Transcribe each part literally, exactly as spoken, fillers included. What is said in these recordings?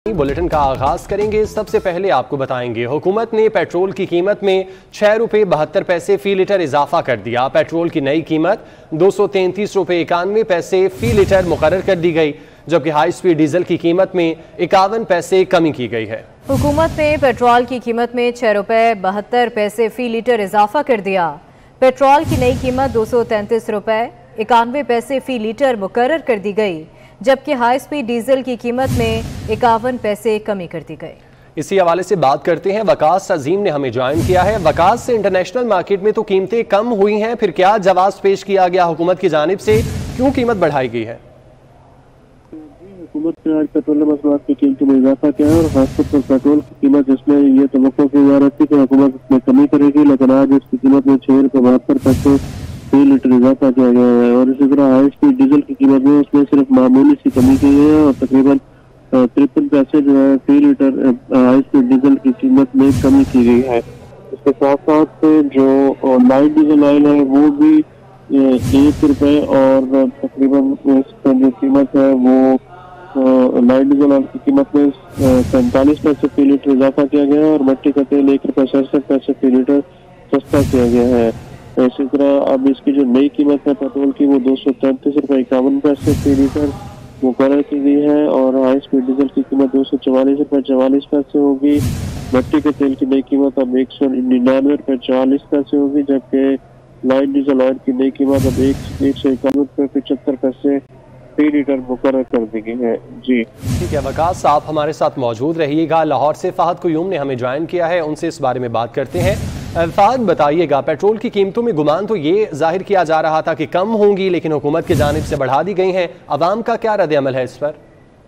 Bulletin का आगाज करेंगे। सबसे पहले आपको बताएंगे हुकूमत ने पेट्रोल की कीमत में छह रुपए बहत्तर पैसे फी लीटर इजाफा कर दिया। पेट्रोल की नई कीमत दो सौ तैंतीस रुपए इक्यानवे पैसे फी लीटर मुकर्रर कर दी गई, जबकि हाई स्पीड डीजल की कीमत में इक्यावन पैसे कमी की गई है। हुकूमत ने पेट्रोल की कीमत में छह रुपए बहत्तर पैसे फी लीटर इजाफा कर दिया। पेट्रोल की नई कीमत दो सौ तैंतीस रुपए इक्यानवे पैसे फी लीटर मुकर्रर कर दी गई, जबकि हाई स्पीड डीजल की कीमत में इक्यावन पैसे कमी कर दी गई। इसी हवाले से बात करते हैं, वकास अजीम ने हमें ज्वाइन किया है। वकास से इंटरनेशनल मार्केट में तो कीमतें कम हुई हैं, फिर क्या जवाब पेश किया गया हुकूमत की जानिब से, क्यों कीमत बढ़ाई गई है? हुकूमत ने आज पेट्रोल मसनूआत की कीमतों में इजाफा किया है और खासतौर पर पेट्रोल की कीमत जिसमें ये तवक्को की जा रही थी कि हुकूमत इसमें कमी करेगी, लेकिन आज इसकी कीमत में छह रुपये बहत्तर पैसे फी लीटर इजाफा किया गया है। और इसी तरह हाई स्पीड डीजल की कीमत में उसमें सिर्फ मामूली सी कमी की है और तकरीबन तिरपन पैसे जो है फी लीटर हाई स्पीड डीजल की कीमत में कमी की गई है। इसके साथ साथ जो लाइट डीजल ऑयल है वो भी एक रुपए और तकरीबन इसका जो कीमत है वो लाइट डीजल ऑयल की कीमत में पैंतालीस पैसे फी लीटर इजाफा किया गया है और मिट्टी का तेल एक रुपये सड़सठ पैसे फी लीटर सस्ता किया गया है। इसी तरह अब इसकी जो नई कीमत है पेट्रोल की वो दो सौ तैंतीस रुपये इक्यावन पैसे फी लीटर मुकर्रर की गई है और हाई स्पीड डीजल की कीमत दो सौ चवालीस रुपये चवालीस पैसे होगी। मिट्टी के तेल की नई कीमत अब एक सौ निन्यानवे रुपये चालीस पैसे होगी, जबकि लाइट डीजल ऑयल की नई कीमत अब एक एक सौ इक्यावन रुपये पचहत्तर पैसे फी लीटर मुकर्रर कर दी गई है। जी ठीक है वकास, आप हमारे साथ मौजूद रहिएगा। लाहौर से फहद कुयूम ने हमें ज्वाइन किया है, उनसे इस बारे में बात करते हैं। फहद बताइएगा, पेट्रोल की कीमतों में गुमान तो ये जाहिर किया जा रहा था कि कम होंगी, लेकिन हुकूमत की जानिब से बढ़ा दी गई हैं। अवाम का क्या रद्द अमल है इस पर?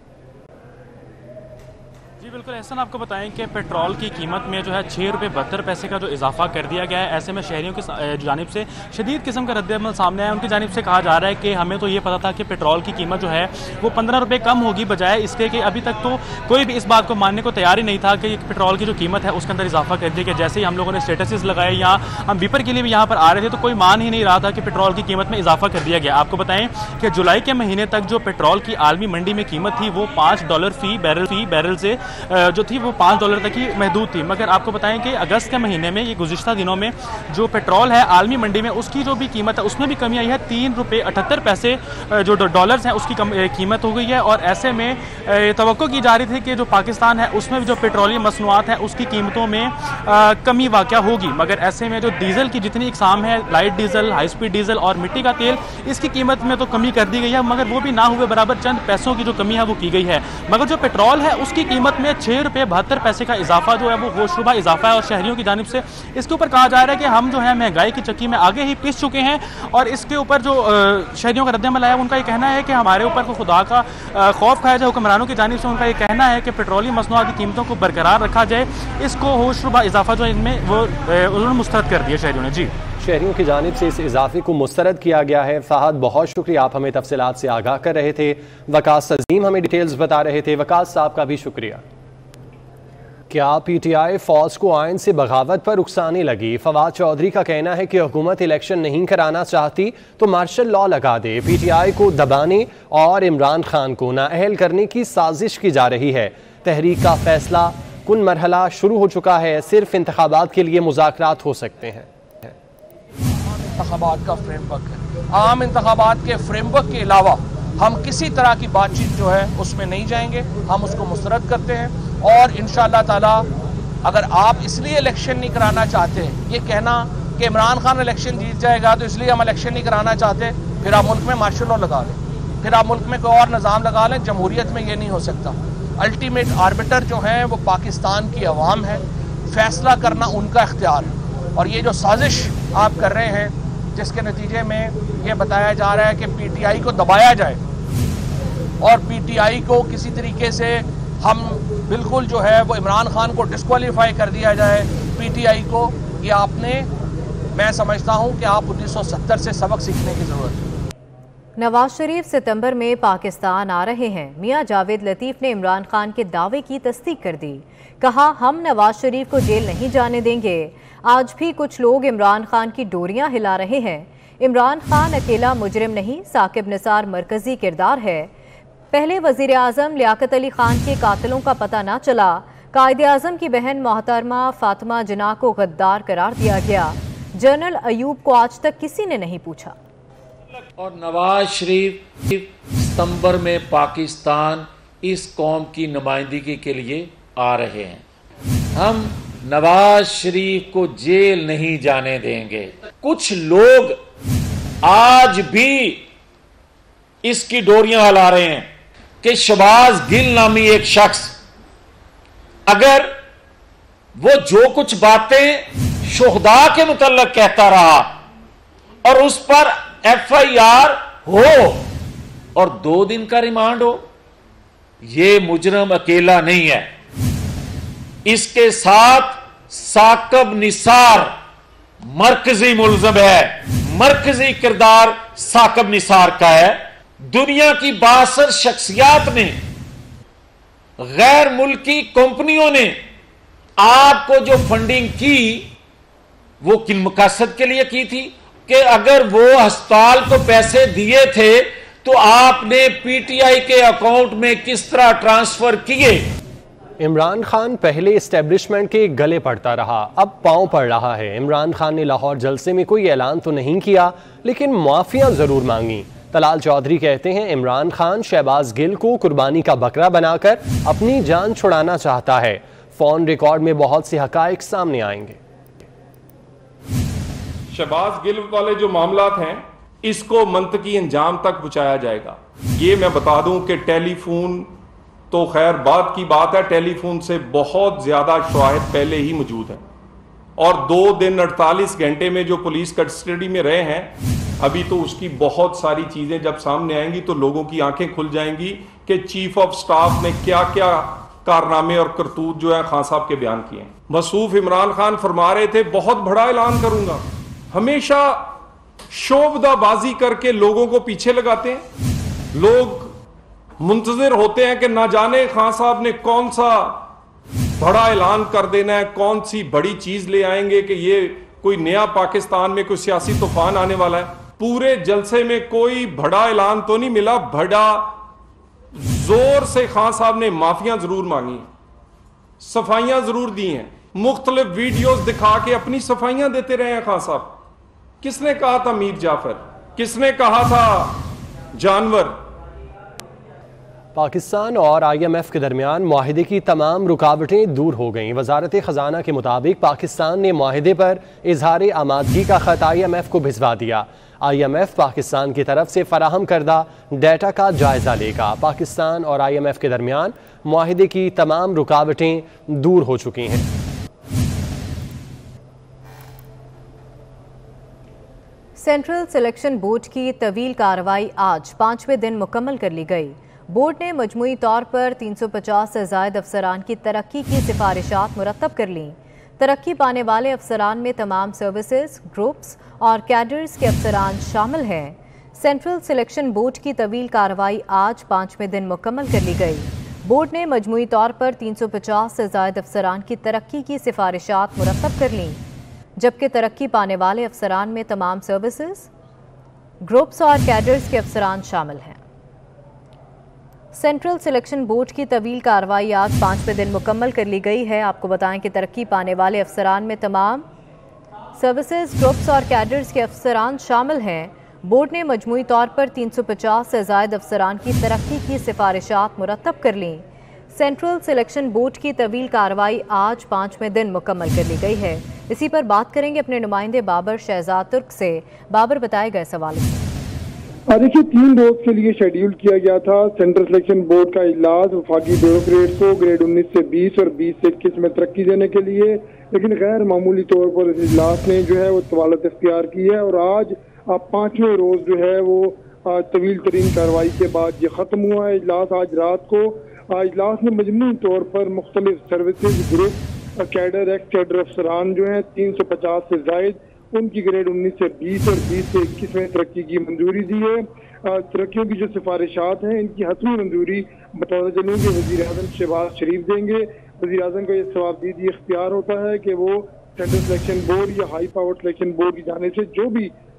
जी बिल्कुल एहसन, आपको बताएं कि पेट्रोल की कीमत में जो है छः रुपये बहत्तर पैसे का जो इजाफा कर दिया गया है, ऐसे में शहरियों की जानिब से शदीद किस्म का रद्द-ए-अमल सामने आया। उनकी जानिब से कहा जा रहा है कि हमें तो ये पता था कि पेट्रोल की कीमत जो है वो पंद्रह रुपये कम होगी, बजाय इसके कि अभी तक तो कोई भी इस बात को मानने को तैयार ही नहीं था कि पेट्रोल की जो कीमत है उसके अंदर इजाफा कर दिया गया। जैसे ही हम लोगों ने स्टेटसेस लगाए या हम बीपर के लिए भी यहाँ पर आ रहे थे तो कोई मान ही नहीं रहा था कि पेट्रोल की कीमत में इजाफा कर दिया गया। आपको बताएं कि जुलाई के महीने तक जो पेट्रोल की आलमी मंडी में कीमत थी वो पाँच डॉलर फी बैरल फी बैरल से जो थी वो पाँच डॉलर तक ही महदूद थी, मगर आपको बताएं कि अगस्त के महीने में ये गुज़िश्ता दिनों में जो पेट्रोल है आलमी मंडी में उसकी जो भी कीमत है उसमें भी कमी आई है। तीन रुपये अठहत्तर पैसे जो डॉलर्स हैं उसकी कीमत हो गई है और ऐसे में तवक्को की जा रही थी कि जो पाकिस्तान है उसमें भी जो पेट्रोलियम मसनूआत है उसकी कीमतों में आ, कमी वाक़या होगी, मगर ऐसे में जो डीजल की जितनी इकसाम है, light diesel, high speed diesel और मिट्टी का तेल, इसकी कीमत में तो कमी कर दी गई है, मगर वो भी ना हुए बराबर चंद पैसों की जो कमी है वो की गई है। मगर जो पेट्रोल है उसकी कीमत में छः रुपये बहत्तर पैसे का इजाफा जो है वो होशरुबा इजाफा है और शहरियों की जानिब से इसके ऊपर कहा जा रहा है कि हम जो है महंगाई की चक्की में आगे ही पिस चुके हैं। और इसके ऊपर जो शहरियों का रद्द-ए-अमल आया उनका ये कहना है कि हमारे ऊपर को खुदा का खौफ खाया जाए हुक्मरानों की जानिब से। उनका ये कहना है कि पेट्रोलियम मसनूआत की कीमतों को बरकरार रखा जाए, इसको होशरुबा इजाफा जो इनमें वो उन्होंने मुस्तरद कर दिया शहरियों ने। जी शहरियों की जानिब से इस इजाफे को मुस्तरद किया गया है। फहद बहुत शुक्रिया, आप हमें तफसीलात से आगाह कर रहे थे। वकास अजीम हमें डिटेल्स बता रहे थे। वकास साहब का भी शुक्रिया। क्या पीटीआई फौज को आइन से बगावत पर उकसाने लगी? फवाद चौधरी का कहना है कि हुकूमत इलेक्शन नहीं कराना चाहती तो मार्शल लॉ लगा दे। पीटीआई को दबाने और इमरान खान को नाअहल करने की साजिश की जा रही है। तहरीक का फैसला कुन मरहला शुरू हो चुका है, सिर्फ इंतखाबात के लिए मुज़ाकरात हो सकते हैं। इंतखाबात का फ्रेमवर्क है, आम इंतखाबात के फ्रेमवर्क के अलावा हम किसी तरह की बातचीत जो है उसमें नहीं जाएंगे, हम उसको मुस्तरद करते हैं। और इंशाअल्लाह ताला अगर आप इसलिए इलेक्शन नहीं कराना चाहते, ये कहना कि इमरान खान इलेक्शन जीत जाएगा तो इसलिए हम इलेक्शन नहीं कराना चाहते, फिर आप मुल्क में मार्शल लॉ लगा लें, फिर आप मुल्क में कोई और निज़ाम लगा लें। जमहूरियत में ये नहीं हो सकता। अल्टीमेट आर्बिटर जो है वो पाकिस्तान की अवाम है, फैसला करना उनका इख्तियार है। और ये जो साजिश आप कर रहे हैं जिसके नतीजे में ये बताया जा रहा है कि पीटीआई को दबाया जाए और पीटीआई को किसी तरीके से हम बिल्कुल जो है वो इमरान खान को डिस्क्वालीफाई कर दिया जाए पीटीआई को, ये आपने, मैं समझता हूँ कि आप उन्नीस सौ सत्तर से सबक सीखने की ज़रूरत है। नवाज शरीफ सितंबर में पाकिस्तान आ रहे हैं। मियां जावेद लतीफ़ ने इमरान खान के दावे की तस्दीक कर दी। कहा, हम नवाज शरीफ को जेल नहीं जाने देंगे। आज भी कुछ लोग इमरान खान की डोरियां हिला रहे हैं। इमरान खान अकेला मुजरिम नहीं, साकिब निसार मरकजी किरदार है। पहले वजीर आजम लियाकत अली खान के कातिलों का पता न चला, कायदे आजम की बहन मोहतरमा फातिमा जिन्ना को गद्दार करार दिया गया। जनरल अयूब को आज तक किसी ने नहीं पूछा। और नवाज शरीफ सितंबर में पाकिस्तान इस कौम की नुमाइंदगी के लिए आ रहे हैं। हम नवाज शरीफ को जेल नहीं जाने देंगे। कुछ लोग आज भी इसकी डोरियां हिला रहे हैं कि शहबाज गिल नामी एक शख्स अगर वो जो कुछ बातें शुहदा के मुतल्लक कहता रहा और उस पर एफ आई आर हो और दो दिन का रिमांड हो, ये मुजरम अकेला नहीं है। इसके साथ साकब निसार मरकजी मुलज़म है। मरकजी किरदार साकब निसार का है। दुनिया की बासठ शख्सियात ने, गैर मुल्की कंपनियों ने आपको जो फंडिंग की वो किन मकसद के लिए की थी कि अगर वो अस्पताल को पैसे दिए थे तो आपने पीटीआई के अकाउंट में किस तरह ट्रांसफर किए। इमरान खान पहले एस्टेब्लिशमेंट के गले पड़ता रहा, अब पांव पड़ रहा है। इमरान खान ने लाहौर जलसे में कोई ऐलान तो नहीं किया, लेकिन माफियां जरूर मांगी। तलाल चौधरी कहते हैं इमरान खान शहबाज गिल को कुर्बानी का बकरा बनाकर अपनी जान छुड़ाना चाहता है। फोन रिकॉर्ड में बहुत से हकाइक सामने आएंगे। शहबाज गिल वाले जो मामलात हैं इसको मंतकी अंजाम तक पहुंचाया जाएगा। ये मैं बता दूं कि टेलीफोन तो खैर बात की बात है, टेलीफोन से बहुत ज्यादा शवाहिद पहले ही मौजूद है और दो दिन अड़तालीस घंटे में जो पुलिस कस्टडी में रहे हैं, अभी तो उसकी बहुत सारी चीजें जब सामने आएंगी तो लोगों की आंखें खुल जाएंगी कि चीफ ऑफ स्टाफ ने क्या क्या कारनामे और करतूत जो है खान साहब के बयान किए। मसूफ इमरान खान फरमा रहे थे बहुत बड़ा ऐलान करूंगा। हमेशा शोबदाबाजी करके लोगों को पीछे लगाते हैं। लोग मुंतजिर होते हैं कि ना जाने खान साहब ने कौन सा बड़ा ऐलान कर देना है, कौन सी बड़ी चीज ले आएंगे कि ये कोई नया पाकिस्तान में कोई सियासी तूफान आने वाला है। पूरे जलसे में कोई बड़ा ऐलान तो नहीं मिला। बड़ा जोर से खान साहब ने माफियां जरूर मांगी, सफाइयां जरूर दी हैं, मुख्तलिफ वीडियोस दिखा के अपनी सफाइयां देते रहे हैं खान साहब। किसने कहा था मीर जाफर, किसने कहा था जानवर। पाकिस्तान और आई एम एफ के दरमियान मुआहिदे की तमाम रुकावटें दूर हो गईं। वजारत खजाना के मुताबिक पाकिस्तान ने मुआहिदे पर इजहार आमादगी का खत आई एम एफ को भिजवा दिया। आई एम एफ पाकिस्तान की तरफ से फराहम करदा डेटा का जायजा लेगा। पाकिस्तान और आई एम एफ के दरमियान मुआहिदे की तमाम रुकावटें दूर हो चुकी हैं। सेंट्रल सिलेक्शन बोर्ड की तवील कार्रवाई आज पांचवें दिन मुकम्मल कर ली गई। बोर्ड ने मजमूई तौर पर तीन सौ पचास से ज़ायद अफसरान की तरक्की की सिफारिशात मुरतब कर लीं। तरक्की पाने वाले अफसरान में तमाम सर्विसेज, ग्रुप्स और कैडर्स के अफसरान शामिल हैं। सेंट्रल सिलेक्शन बोर्ड की तवील कार्रवाई आज पांचवें दिन मुकम्मल कर ली गई। बोर्ड ने मजमूई तौर पर तीन सौ पचास से ज़ायद अफसरान की तरक्की की सिफारिशात मुरतब कर लीं, जबकि तरक्की पाने वाले अफसरान में तमाम सर्विसेज, ग्रुप्स और कैडर्स के अफसरान शामिल हैं। सेंट्रल सिलेक्शन बोर्ड की तवील कार्रवाई आज पांचवें दिन मुकम्मल कर ली गई है। आपको बताएं कि तरक्की पाने वाले अफसरान में तमाम सर्विसेज, ग्रुप्स और कैडर्स के अफसरान शामिल हैं। बोर्ड ने मजमूई तौर पर तीन सौ पचास से ज़ायद अफसरान की तरक्की की सिफारिशात मुरतब कर लीं। सेंट्रल सिलेक्शन बोर्ड की तवील कार्रवाई आज पांचवें दिन मुकम्मल कर ली गई है। इसी पर बात करेंगे अपने नुमाइंदे बाबर शहजाद तुर्क से। बाबर, बताए गए सवाल। देखिए, तीन रोज के लिए शेड्यूल किया गया था सेंट्रल सिलेक्शन बोर्ड का इजलास वफाकी ब्यूरोक्रेट्स को ग्रेड उन्नीस से बीस और बीस से इक्कीस में तरक्की देने के लिए, लेकिन गैर मामूली तौर पर इस इजलास ने जो है वो तवालत इख्तियार की है और आज पांचवें रोज जो है वो तवील तरीन कार्रवाई के बाद ये खत्म हुआ है इजलास। आज रात को इजलास में मजमूई तौर पर मुख्तलिफ services, group, cadre, ex cadre अफसरान जो है तीन सौ पचास से जायद उनकी ग्रेड उन्नीस से बीस और बीस से इक्कीस में तरक्की की मंजूरी दी है। तरक्कियों की जो सिफारिशात हैं इनकी हतमी मंजूरी बता चलूँ कि वज़ीर आज़म शहबाज शरीफ देंगे। वज़ीर आज़म को यह सवाबदीदी इख्तियार होता है कि वो सेंट्रल सिलेक्शन बोर्ड या हाई पावर सिलेक्शन बोर्ड की जाने से जो भी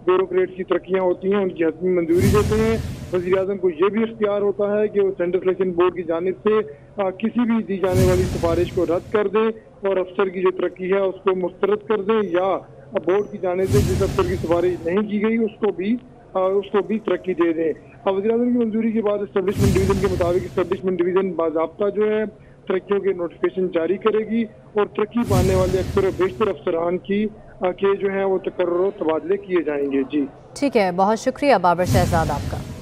ब्यूरोक्रेट्स की तरक्कियाँ होती हैं उनकी हतमी मंजूरी देते हैं। वज़ीर आज़म को ये भी इख्तियार होता है कि वो सेंट्रल सिलेक्शन बोर्ड की जानिब से आ, किसी भी दी जाने वाली सिफारिश को रद्द कर दे और अफसर की जो तरक्की है उसको मुस्तरद कर दे, या बोर्ड की जानिब से जिस अफसर की सिफारिश नहीं की गई उसको भी आ, उसको भी तरक्की दे दें। अब वज़ीर आज़म की मंजूरी के बाद एस्टेब्लिशमेंट डिवीजन के मुताबिक एस्टेब्लिशमेंट डिवीजन बाज़ाब्ता जो है तरक्कियों के नोटिफिकेशन जारी करेगी और तरक्की पाने वाले अक्सर और बेशतर अफसरान की के जो है वो तकर्रुर तबादले किए जाएंगे। जी ठीक है, बहुत शुक्रिया बाबर शहजाद आपका।